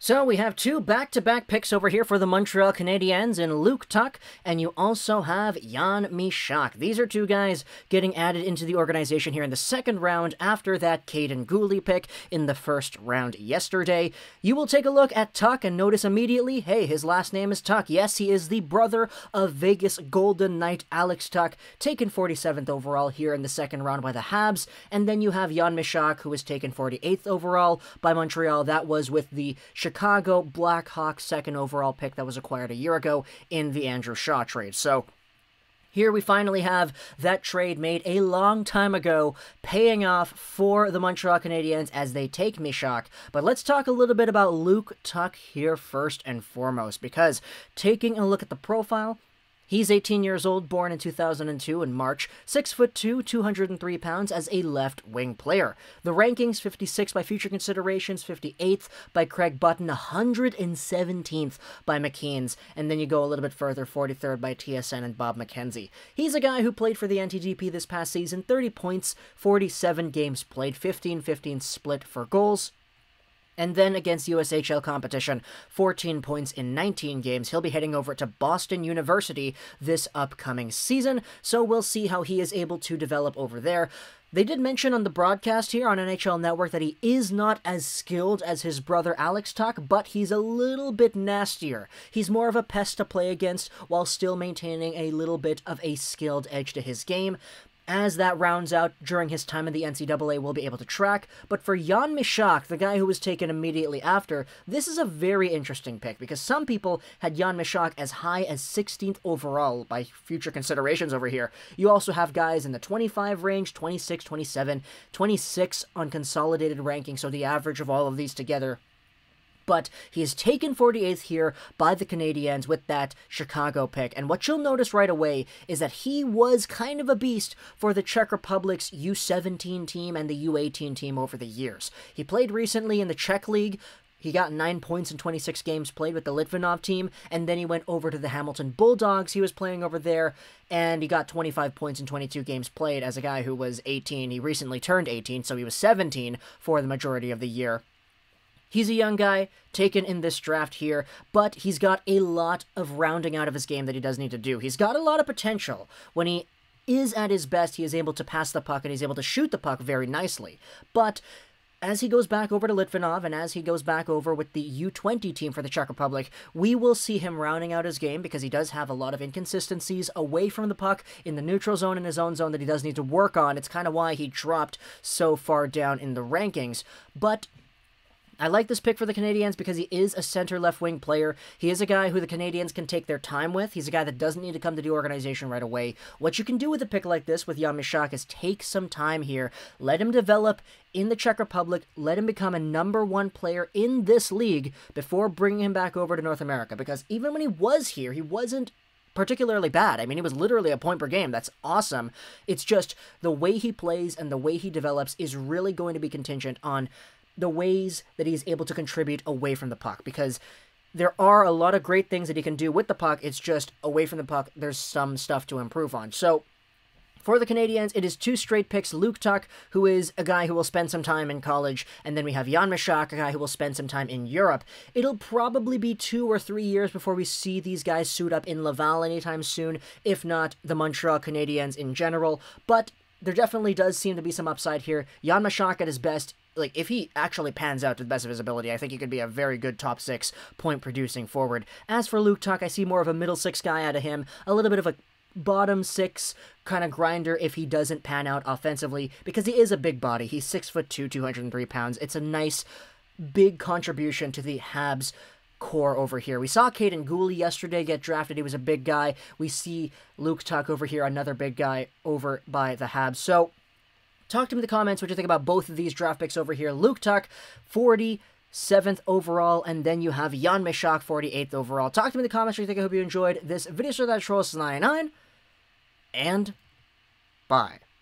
So we have two back-to-back picks over here for the Montreal Canadiens in Luke Tuch, and you also have Jan Mysak. These are two guys getting added into the organization here in the second round after that Kaiden Guhle pick in the first round yesterday. You will take a look at Tuch and notice immediately, hey, his last name is Tuch. Yes, he is the brother of Vegas Golden Knight Alex Tuch, taken 47th overall here in the second round by the Habs. And then you have Jan Mysak, who was taken 48th overall by Montreal. That was with the Chicago Blackhawks second overall pick that was acquired a year ago in the Andrew Shaw trade. So here we finally have that trade made a long time ago paying off for the Montreal Canadiens as they take Mysak. But let's talk a little bit about Luke Tuch here first and foremost, because taking a look at the profile, he's 18 years old, born in 2002 in March, 6'2", 203 pounds as a left wing player. The rankings, 56th by Future Considerations, 58th by Craig Button, 117th by McKeen's, and then you go a little bit further, 43rd by TSN and Bob McKenzie. He's a guy who played for the NTDP this past season, 30 points, 47 games played, 15-15 split for goals. And then against USHL competition, 14 points in 19 games. He'll be heading over to Boston University this upcoming season, so we'll see how he is able to develop over there. They did mention on the broadcast here on NHL Network that he is not as skilled as his brother Alex Tuch, but he's a little bit nastier. He's more of a pest to play against while still maintaining a little bit of a skilled edge to his game. As that rounds out during his time in the NCAA, we'll be able to track. But for Jan Mysak, the guy who was taken immediately after, this is a very interesting pick because some people had Jan Mysak as high as 16th overall by Future Considerations over here. You also have guys in the 25 range, 26, 27, 26 on consolidated ranking, so the average of all of these together. But he is taken 48th here by the Canadiens with that Chicago pick. And what you'll notice right away is that he was kind of a beast for the Czech Republic's U17 team and the U18 team over the years. He played recently in the Czech League. He got 9 points in 26 games played with the Litvinov team, and then he went over to the Hamilton Bulldogs. He was playing over there, and he got 25 points in 22 games played as a guy who was 18. He recently turned 18, so he was 17 for the majority of the year. He's a young guy, taken in this draft here, but he's got a lot of rounding out of his game that he does need to do. He's got a lot of potential. When he is at his best, he is able to pass the puck, and he's able to shoot the puck very nicely. But as he goes back over to Litvinov, and as he goes back over with the U20 team for the Czech Republic, we will see him rounding out his game because he does have a lot of inconsistencies away from the puck in the neutral zone and his own zone that he does need to work on. It's kind of why he dropped so far down in the rankings. But I like this pick for the Canadiens because he is a center left-wing player. He is a guy who the Canadiens can take their time with. He's a guy that doesn't need to come to the organization right away. What you can do with a pick like this with Jan Mysak is take some time here. Let him develop in the Czech Republic. Let him become a #1 player in this league before bringing him back over to North America. Because even when he was here, he wasn't particularly bad. I mean, he was literally a point per game. That's awesome. It's just the way he plays and the way he develops is really going to be contingent on the ways that he's able to contribute away from the puck, because there are a lot of great things that he can do with the puck. It's just away from the puck, there's some stuff to improve on. So for the Canadiens, it is 2 straight picks. Luke Tuch, who is a guy who will spend some time in college, and then we have Jan Mysak, a guy who will spend some time in Europe. It'll probably be 2 or 3 years before we see these guys suit up in Laval anytime soon, if not the Montreal Canadiens in general. But there definitely does seem to be some upside here. Jan Mysak at his best, like, if he actually pans out to the best of his ability, I think he could be a very good top 6 point-producing forward. As for Luke Tuch, I see more of a middle 6 guy out of him, a little bit of a bottom 6 kind of grinder if he doesn't pan out offensively, because he is a big body. He's 6'2", 203 pounds. It's a nice, big contribution to the Habs core over here. We saw Kaiden Guhle yesterday get drafted. He was a big guy. We see Luke Tuch over here, another big guy over by the Habs. So talk to me in the comments what you think about both of these draft picks over here. Luke Tuch, 47th overall, and then you have Jan Mysak, 48th overall. Talk to me in the comments what you think. I hope you enjoyed this video. So that's Trolls99, and bye.